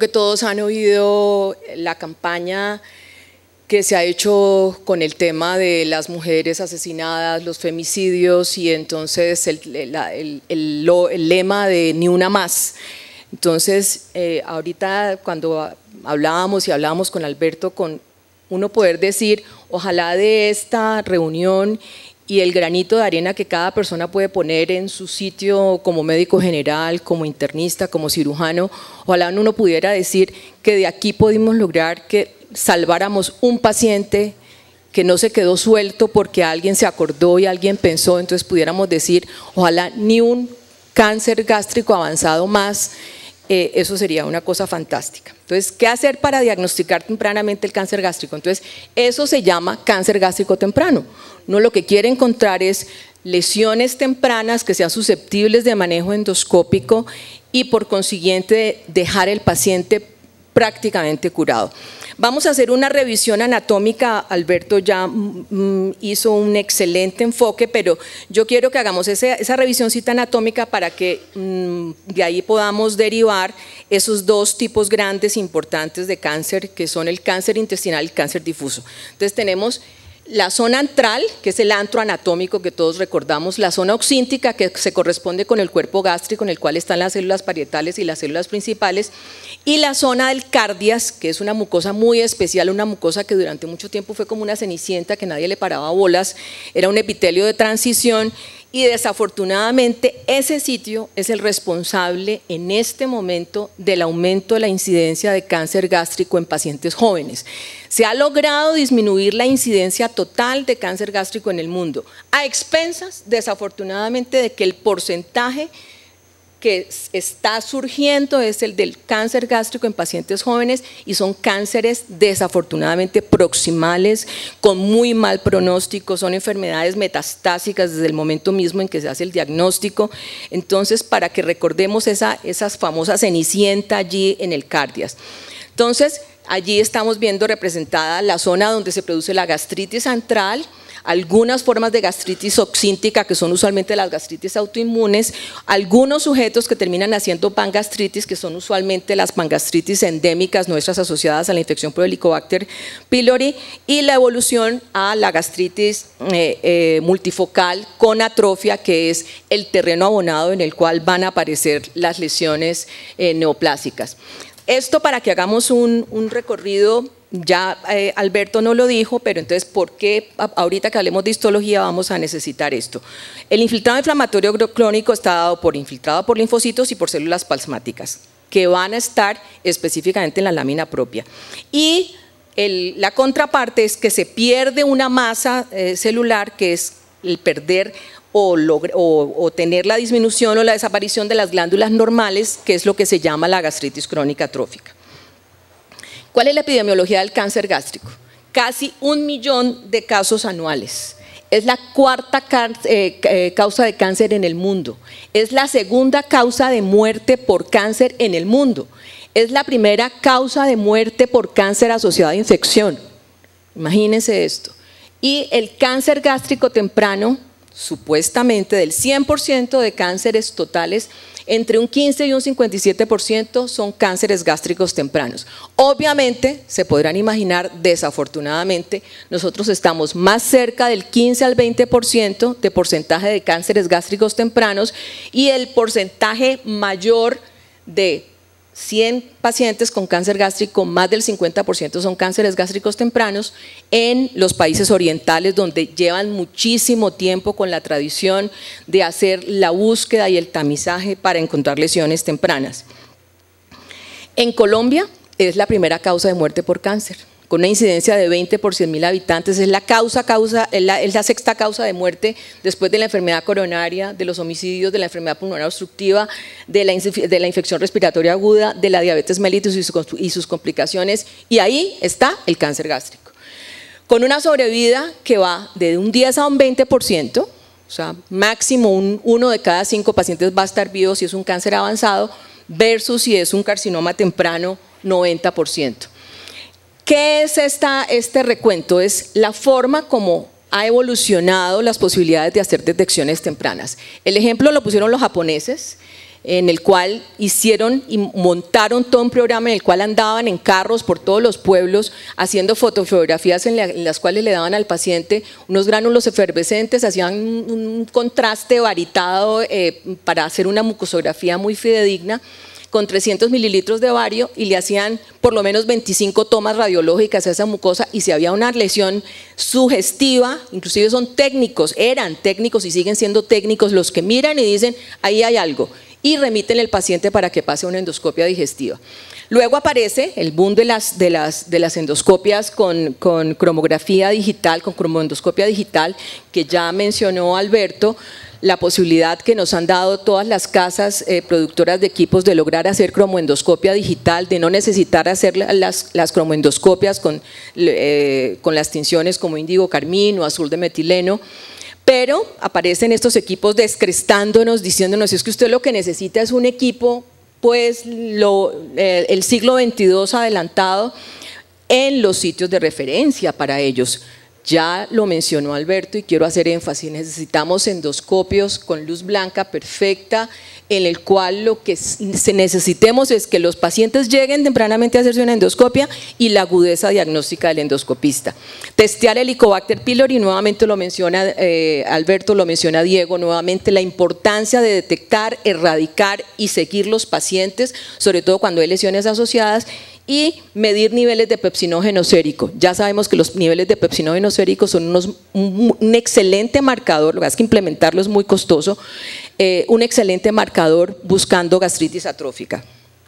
que todos han oído la campaña que se ha hecho con el tema de las mujeres asesinadas, los femicidios, y entonces el lema de ni una más. Entonces, ahorita cuando hablábamos con Alberto, con uno poder decir, ojalá de esta reunión y el granito de arena que cada persona puede poner en su sitio como médico general, como internista, como cirujano, ojalá uno pudiera decir que de aquí pudimos lograr que salváramos un paciente que no se quedó suelto porque alguien se acordó y alguien pensó, entonces pudiéramos decir, ojalá ni un cáncer gástrico avanzado más. Eso sería una cosa fantástica. Entonces, ¿qué hacer para diagnosticar tempranamente el cáncer gástrico? Entonces, eso se llama cáncer gástrico temprano. Uno lo que quiere encontrar es lesiones tempranas que sean susceptibles de manejo endoscópico y por consiguiente dejar el paciente prácticamente curado. Vamos a hacer una revisión anatómica. Alberto ya hizo un excelente enfoque, pero yo quiero que hagamos esa revisioncita anatómica para que de ahí podamos derivar esos dos tipos grandes importantes de cáncer, que son el cáncer intestinal y el cáncer difuso. Entonces tenemos la zona antral, que es el antro anatómico que todos recordamos, la zona oxíntica, que se corresponde con el cuerpo gástrico en el cual están las células parietales y las células principales, y la zona del cardias, que es una mucosa muy especial, una mucosa que durante mucho tiempo fue como una cenicienta que nadie le paraba bolas, era un epitelio de transición, y desafortunadamente ese sitio es el responsable en este momento del aumento de la incidencia de cáncer gástrico en pacientes jóvenes. Se ha logrado disminuir la incidencia total de cáncer gástrico en el mundo, a expensas, desafortunadamente, de que el porcentaje que está surgiendo es el del cáncer gástrico en pacientes jóvenes, y son cánceres desafortunadamente proximales, con muy mal pronóstico, son enfermedades metastásicas desde el momento mismo en que se hace el diagnóstico. Entonces, para que recordemos esas famosas cenicienta allí en el cardias. Entonces, allí estamos viendo representada la zona donde se produce la gastritis antral, algunas formas de gastritis oxíntica, que son usualmente las gastritis autoinmunes, algunos sujetos que terminan haciendo pangastritis, que son usualmente las pangastritis endémicas nuestras asociadas a la infección por Helicobacter pylori, y la evolución a la gastritis multifocal con atrofia, que es el terreno abonado en el cual van a aparecer las lesiones neoplásicas. Esto para que hagamos un recorrido. Ya Alberto no lo dijo, pero entonces, ¿por qué ahorita que hablemos de histología vamos a necesitar esto? El infiltrado inflamatorio crónico está dado por infiltrado por linfocitos y por células plasmáticas, que van a estar específicamente en la lámina propia. Y la contraparte es que se pierde una masa celular, que es el perder o tener la disminución o la desaparición de las glándulas normales, que es lo que se llama la gastritis crónica atrófica. ¿Cuál es la epidemiología del cáncer gástrico? Casi 1 millón de casos anuales. Es la cuarta causa de cáncer en el mundo. Es la segunda causa de muerte por cáncer en el mundo. Es la primera causa de muerte por cáncer asociado a infección. Imagínense esto. Y el cáncer gástrico temprano, supuestamente del 100% de cánceres totales, entre un 15 y un 57% son cánceres gástricos tempranos. Obviamente, se podrán imaginar, desafortunadamente, nosotros estamos más cerca del 15 al 20% de porcentaje de cánceres gástricos tempranos, y el porcentaje mayor de 100 pacientes con cáncer gástrico, más del 50% son cánceres gástricos tempranos en los países orientales, donde llevan muchísimo tiempo con la tradición de hacer la búsqueda y el tamizaje para encontrar lesiones tempranas. En Colombia es la primera causa de muerte por cáncer, con una incidencia de 20 por 100.000 habitantes, es la sexta causa de muerte después de la enfermedad coronaria, de los homicidios, de la enfermedad pulmonar obstructiva, de la infección respiratoria aguda, de la diabetes mellitus y sus complicaciones, y ahí está el cáncer gástrico. Con una sobrevida que va de un 10 a un 20%, o sea, máximo 1 de cada 5 pacientes va a estar vivo si es un cáncer avanzado, versus si es un carcinoma temprano, 90%. ¿Qué es este recuento? Es la forma como ha evolucionado las posibilidades de hacer detecciones tempranas. El ejemplo lo pusieron los japoneses. en el cual hicieron y montaron todo un programa en el cual andaban en carros por todos los pueblos haciendo fotografías en las cuales le daban al paciente unos gránulos efervescentes, hacían un contraste varitado para hacer una mucosografía muy fidedigna con 300 mililitros de bario y le hacían por lo menos 25 tomas radiológicas a esa mucosa, y si había una lesión sugestiva, inclusive son técnicos, eran técnicos y siguen siendo técnicos los que miran y dicen ahí hay algo, y remiten al paciente para que pase una endoscopia digestiva. Luego aparece el boom de las endoscopias con cromografía digital, con cromoendoscopia digital, que ya mencionó Alberto, la posibilidad que nos han dado todas las casas productoras de equipos de lograr hacer cromoendoscopia digital, de no necesitar hacer las cromoendoscopias con las tinciones como índigo carmín o azul de metileno. Pero aparecen estos equipos descrestándonos, diciéndonos, es que usted lo que necesita es un equipo, pues el siglo XXII adelantado en los sitios de referencia para ellos. Ya lo mencionó Alberto y quiero hacer énfasis, necesitamos endoscopios con luz blanca perfecta, en el cual lo que necesitemos es que los pacientes lleguen tempranamente a hacerse una endoscopia y la agudeza diagnóstica del endoscopista. Testear el Helicobacter pylori, nuevamente lo menciona Alberto, lo menciona Diego, nuevamente la importancia de detectar, erradicar y seguir los pacientes, sobre todo cuando hay lesiones asociadas, y medir niveles de pepsinógeno sérico. Ya sabemos que los niveles de pepsinógeno sérico son un excelente marcador, lo que pasa es que implementarlo es muy costoso, un excelente marcador buscando gastritis atrófica.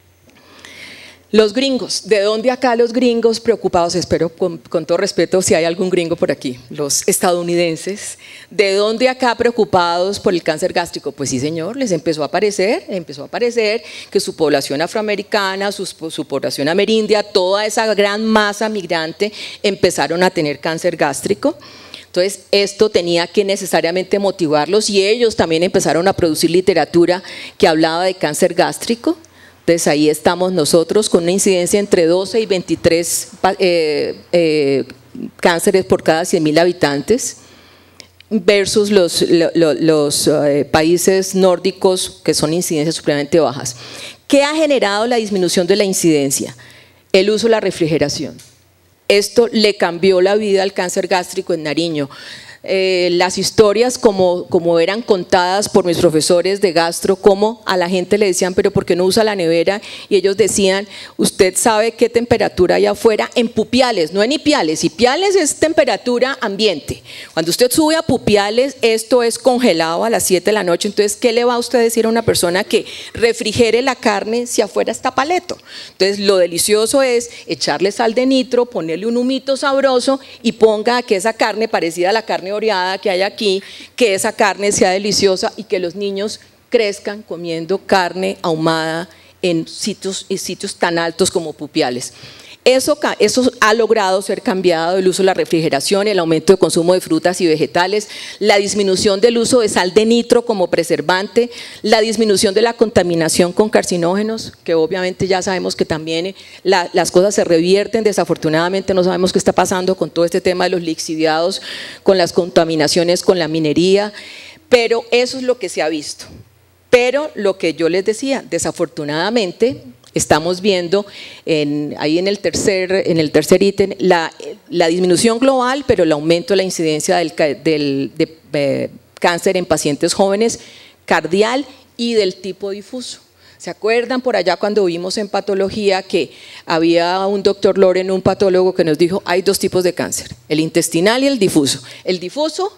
Los gringos, ¿de dónde acá los gringos preocupados? Espero con todo respeto si hay algún gringo por aquí, los estadounidenses, ¿de dónde acá preocupados por el cáncer gástrico? Pues sí señor, les empezó a aparecer que su población afroamericana, su población amerindia, toda esa gran masa migrante empezaron a tener cáncer gástrico. Entonces esto tenía que necesariamente motivarlos y ellos también empezaron a producir literatura que hablaba de cáncer gástrico. Entonces ahí estamos nosotros con una incidencia entre 12 y 23 cánceres por cada 100.000 habitantes versus los países nórdicos que son incidencias supremamente bajas. ¿Qué ha generado la disminución de la incidencia? El uso de la refrigeración. Esto le cambió la vida al cáncer gástrico en Nariño. Las historias como eran contadas por mis profesores de gastro, como a la gente le decían, pero ¿por qué no usa la nevera? Y ellos decían, usted sabe qué temperatura hay afuera en pupiales, no en ipiales. Ipiales es temperatura ambiente. Cuando usted sube a pupiales, esto es congelado a las 7 de la noche. Entonces, ¿qué le va a usted decir a una persona que refrigere la carne si afuera está paleto? Entonces, lo delicioso es echarle sal de nitro, ponerle un humito sabroso y ponga que esa carne parecida a la carne oreada que hay aquí, que esa carne sea deliciosa y que los niños crezcan comiendo carne ahumada en sitios tan altos como pupiales. Eso ha logrado ser cambiado, el uso de la refrigeración, el aumento de consumo de frutas y vegetales, la disminución del uso de sal de nitro como preservante, la disminución de la contaminación con carcinógenos, que obviamente ya sabemos que también las cosas se revierten, desafortunadamente no sabemos qué está pasando con todo este tema de los lixiviados, con las contaminaciones con la minería, pero eso es lo que se ha visto. Pero lo que yo les decía, desafortunadamente, estamos viendo ahí en el tercer ítem la disminución global, pero el aumento de la incidencia de cáncer en pacientes jóvenes, cardial y del tipo difuso. ¿Se acuerdan por allá cuando vimos en patología que había un doctor Loren, un patólogo, que nos dijo hay dos tipos de cáncer, el intestinal y el difuso? El difuso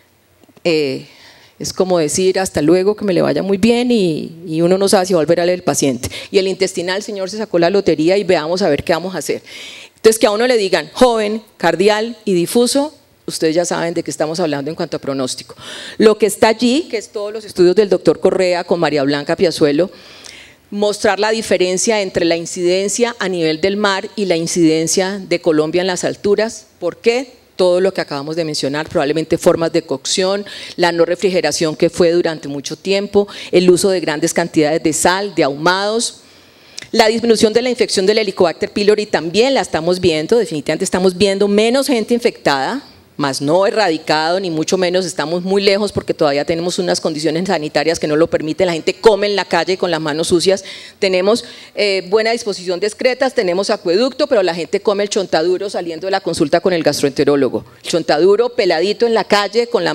es como decir hasta luego, que me le vaya muy bien y uno no sabe si va a volver a leer el paciente. Y el intestinal, señor, se sacó la lotería y veamos a ver qué vamos a hacer. Entonces que a uno le digan joven, cardial y difuso, ustedes ya saben de qué estamos hablando en cuanto a pronóstico. Lo que está allí, que es todos los estudios del doctor Correa con María Blanca Piazuelo, mostrar la diferencia entre la incidencia a nivel del mar y la incidencia de Colombia en las alturas. ¿Por qué? Todo lo que acabamos de mencionar, probablemente formas de cocción, la no refrigeración que fue durante mucho tiempo, el uso de grandes cantidades de sal, de ahumados, la disminución de la infección del Helicobacter pylori también la estamos viendo, definitivamente estamos viendo menos gente infectada, más no erradicado, ni mucho menos, estamos muy lejos porque todavía tenemos unas condiciones sanitarias que no lo permiten, la gente come en la calle con las manos sucias, tenemos buena disposición de excretas, tenemos acueducto, pero la gente come el chontaduro saliendo de la consulta con el gastroenterólogo, el chontaduro peladito en la calle con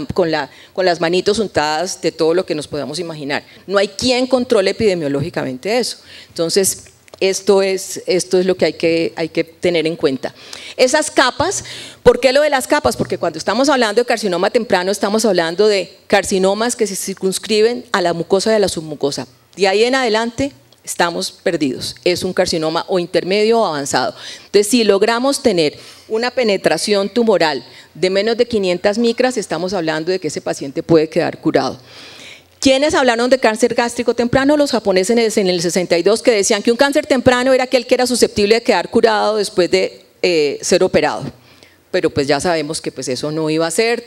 las manitos untadas de todo lo que nos podamos imaginar. No hay quien controle epidemiológicamente eso. Entonces, esto es lo que hay que tener en cuenta. Esas capas, ¿por qué lo de las capas? Porque cuando estamos hablando de carcinoma temprano, estamos hablando de carcinomas que se circunscriben a la mucosa y a la submucosa. De ahí en adelante estamos perdidos. Es un carcinoma o intermedio o avanzado. Entonces, si logramos tener una penetración tumoral de menos de 500 micras, estamos hablando de que ese paciente puede quedar curado. ¿Quiénes hablaron de cáncer gástrico temprano? Los japoneses en el 62, que decían que un cáncer temprano era aquel que era susceptible de quedar curado después de ser operado. Pero pues ya sabemos que pues eso no iba a ser,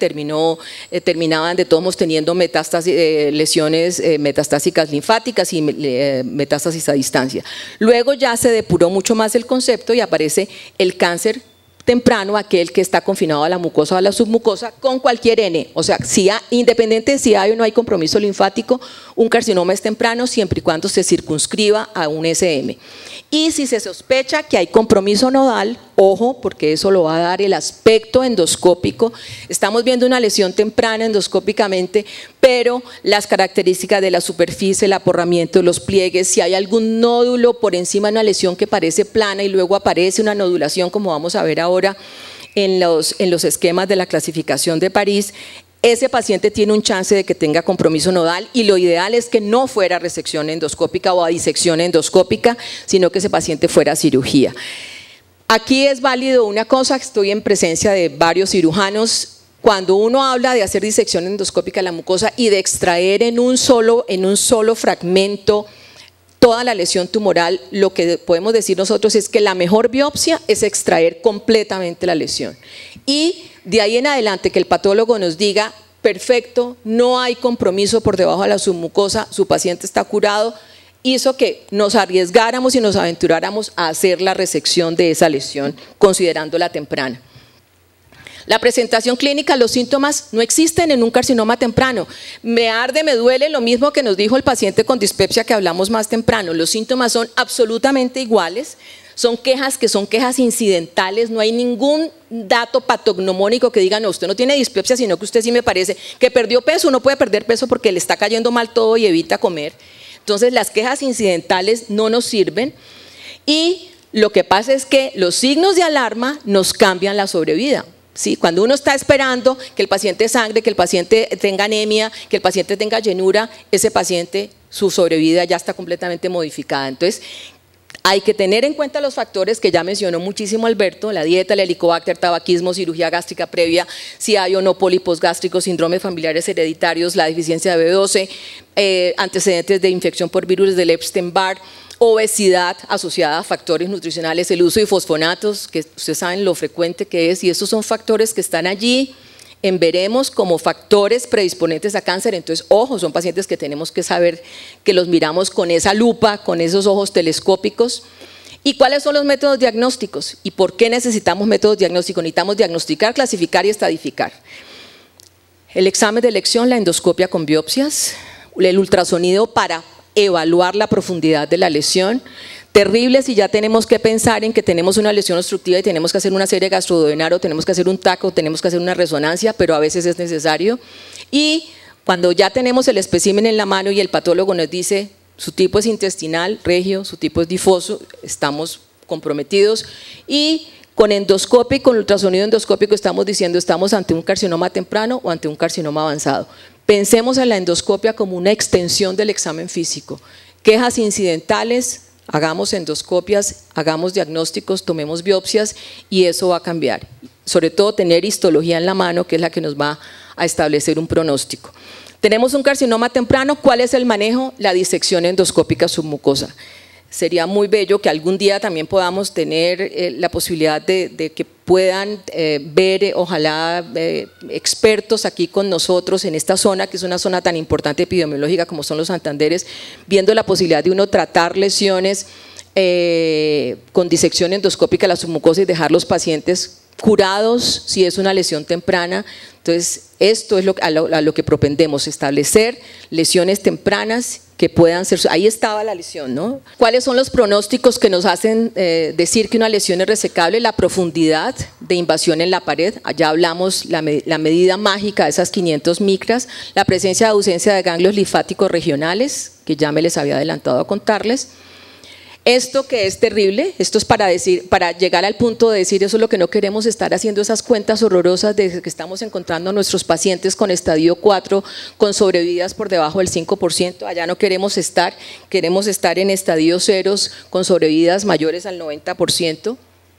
terminaban de todos modos teniendo metástasis, lesiones metastásicas linfáticas y metástasis a distancia. Luego ya se depuró mucho más el concepto y aparece el cáncer temprano, aquel que está confinado a la mucosa o a la submucosa con cualquier N, o sea, independiente de si hay o no hay compromiso linfático, un carcinoma es temprano siempre y cuando se circunscriba a un SM. Y si se sospecha que hay compromiso nodal, ojo, porque eso lo va a dar el aspecto endoscópico, estamos viendo una lesión temprana endoscópicamente, pero las características de la superficie, el aporramiento, los pliegues, si hay algún nódulo por encima de una lesión que parece plana y luego aparece una nodulación, como vamos a ver ahora en los esquemas de la clasificación de París, ese paciente tiene un chance de que tenga compromiso nodal y lo ideal es que no fuera resección endoscópica o a disección endoscópica, sino que ese paciente fuera a cirugía. Aquí es válido una cosa, estoy en presencia de varios cirujanos. Cuando uno habla de hacer disección endoscópica de la mucosa y de extraer en un solo fragmento toda la lesión tumoral, lo que podemos decir nosotros es que la mejor biopsia es extraer completamente la lesión. Y de ahí en adelante que el patólogo nos diga, perfecto, no hay compromiso por debajo de la submucosa, su paciente está curado, hizo que nos arriesgáramos y nos aventuráramos a hacer la resección de esa lesión, considerándola temprana. La presentación clínica, los síntomas no existen en un carcinoma temprano. Me arde, me duele, lo mismo que nos dijo el paciente con dispepsia que hablamos más temprano. Los síntomas son absolutamente iguales, son quejas incidentales, no hay ningún dato patognomónico que diga, no, usted no tiene dispepsia, sino que usted sí me parece que perdió peso, no puede perder peso porque le está cayendo mal todo y evita comer. Entonces las quejas incidentales no nos sirven y lo que pasa es que los signos de alarma nos cambian la sobrevida. ¿Sí? Cuando uno está esperando que el paciente sangre, que el paciente tenga anemia, que el paciente tenga llenura, ese paciente, su sobrevida ya está completamente modificada. Entonces, hay que tener en cuenta los factores que ya mencionó muchísimo Alberto, la dieta, el helicobacter, tabaquismo, cirugía gástrica previa, si hay o no pólipos gástricos, síndromes familiares hereditarios, la deficiencia de B12, antecedentes de infección por virus del Epstein-Barr, obesidad asociada a factores nutricionales, el uso de fosfonatos, que ustedes saben lo frecuente que es, y esos son factores que están allí en veremos como factores predisponentes a cáncer. Entonces, ojo, son pacientes que tenemos que saber que los miramos con esa lupa, con esos ojos telescópicos. ¿Y cuáles son los métodos diagnósticos? ¿Y por qué necesitamos métodos diagnósticos? Necesitamos diagnosticar, clasificar y estadificar. El examen de elección, la endoscopia con biopsias, el ultrasonido para evaluar la profundidad de la lesión. Terrible si ya tenemos que pensar en que tenemos una lesión obstructiva y tenemos que hacer una serie gastroduodenal o tenemos que hacer un TAC o tenemos que hacer una resonancia, pero a veces es necesario. Y cuando ya tenemos el espécimen en la mano y el patólogo nos dice su tipo es intestinal, regio, su tipo es difuso, estamos comprometidos. Y con endoscopio y con ultrasonido endoscópico estamos diciendo estamos ante un carcinoma temprano o ante un carcinoma avanzado. Pensemos en la endoscopia como una extensión del examen físico. Quejas incidentales, hagamos endoscopias, hagamos diagnósticos, tomemos biopsias y eso va a cambiar. Sobre todo tener histología en la mano, que es la que nos va a establecer un pronóstico. Tenemos un carcinoma temprano, ¿cuál es el manejo? La disección endoscópica submucosa. Sería muy bello que algún día también podamos tener la posibilidad de que puedan ver, ojalá, expertos aquí con nosotros en esta zona, que es una zona tan importante epidemiológica como son los Santanderes, viendo la posibilidad de uno tratar lesiones con disección endoscópica de la submucosa y dejar los pacientes curados si es una lesión temprana. Entonces, esto es a lo que propendemos, establecer lesiones tempranas que puedan ser, ahí estaba la lesión, ¿no? ¿Cuáles son los pronósticos que nos hacen decir que una lesión es resecable? La profundidad de invasión en la pared, allá hablamos la medida mágica de esas 500 micras, la presencia de ausencia de ganglios linfáticos regionales, que ya me les había adelantado a contarles. Esto que es terrible, esto es para llegar al punto de decir eso es lo que no queremos, estar haciendo esas cuentas horrorosas de que estamos encontrando a nuestros pacientes con estadio 4 con sobrevividas por debajo del 5%, allá no queremos estar en estadios ceros con sobrevividas mayores al 90%.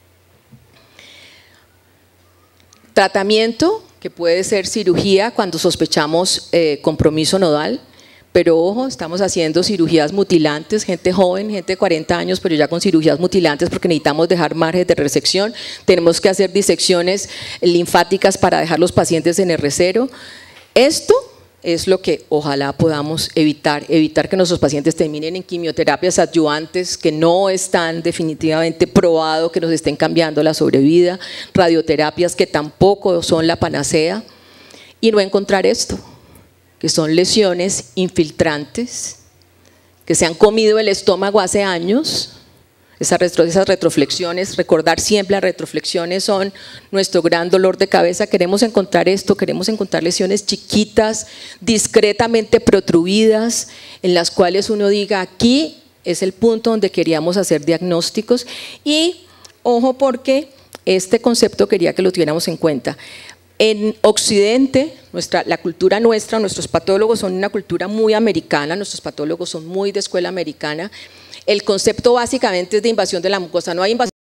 Tratamiento, que puede ser cirugía cuando sospechamos compromiso nodal. Pero ojo, estamos haciendo cirugías mutilantes, gente joven, gente de 40 años, pero ya con cirugías mutilantes porque necesitamos dejar margen de resección. Tenemos que hacer disecciones linfáticas para dejar los pacientes en R0. Esto es lo que ojalá podamos evitar que nuestros pacientes terminen en quimioterapias adyuvantes que no están definitivamente probado que nos estén cambiando la sobrevida, radioterapias que tampoco son la panacea, y no encontrar esto, que son lesiones infiltrantes, que se han comido el estómago hace años. Esas retroflexiones, recordar siempre las retroflexiones son nuestro gran dolor de cabeza. Queremos encontrar esto, queremos encontrar lesiones chiquitas, discretamente protruidas, en las cuales uno diga aquí es el punto donde queríamos hacer diagnósticos. Y ojo, porque este concepto quería que lo tuviéramos en cuenta. En Occidente, la cultura nuestra, nuestros patólogos son una cultura muy americana, nuestros patólogos son muy de escuela americana. El concepto básicamente es de invasión de la mucosa, no hay invasión